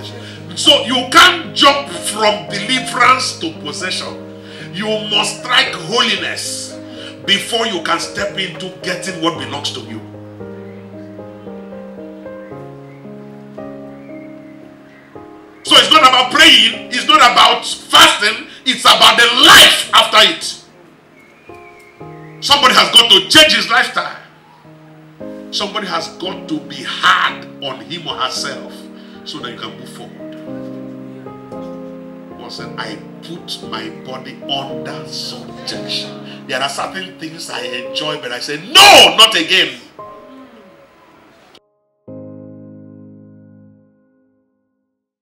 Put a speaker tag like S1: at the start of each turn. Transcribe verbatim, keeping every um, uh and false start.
S1: possession. So you can't jump from deliverance to possession. You must strike holiness before you can step into getting what belongs to you. So it's not about praying, it's not about fasting, it's about the life after it. Somebody has got to change his lifestyle. Somebody has got to be hard on him or herself so that you can move forward. Paul said, I put my body under subjection. There are certain things I enjoy, but I say, no, not again.